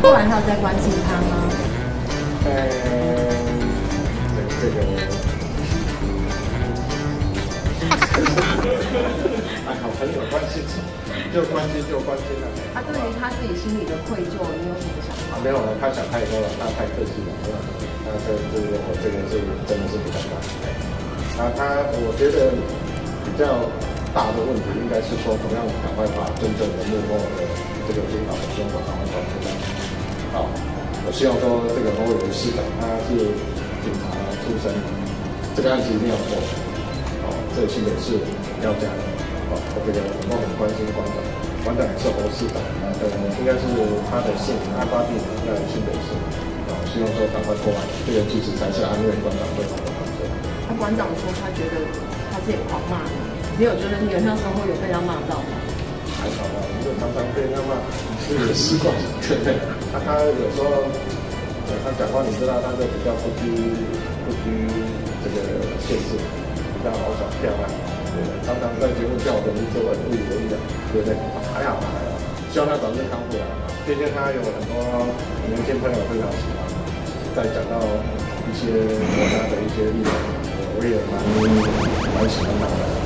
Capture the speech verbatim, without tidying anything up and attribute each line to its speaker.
Speaker 1: 后来还有在关心他吗？
Speaker 2: 呃，这个，还好朋友关系就关心就关心了。
Speaker 1: 他对于他自己心里的愧疚，你有什么想法？
Speaker 2: 没有了，他想太多了，他太客气了，那这这个我这个是真的是比较大。啊，他我觉得比较大的问题应该是说，怎么样赶快把真正的幕后的这个主导的中国赶快抓出来。好，我希望说这个欧友市长他是警察出身，这个案子一定要做。好，这个新北市要加油。好，这个我们很关心馆长，馆长也是侯市长，呃，应该是他的姓案发地在新北市。啊，希望说赶快过来，这个其实才是安慰馆长最好的工作。
Speaker 1: 那馆长说他觉得他自己狂骂你，你有觉得你有那时候有被他骂到吗？
Speaker 2: 还好吧，我们就常常被他骂，是有习惯，对不对？那他有时候，他讲话，你知道，他就比较不拘不拘这个限制，比较豪爽漂亮，对不对？常常在节目叫我的名字，我很不以为意的，对不对？还好还好，希望他早日康复啊！毕竟他有很多年轻朋友非常喜欢，在讲到一些国家的一些议题，我也蛮蛮喜欢他的。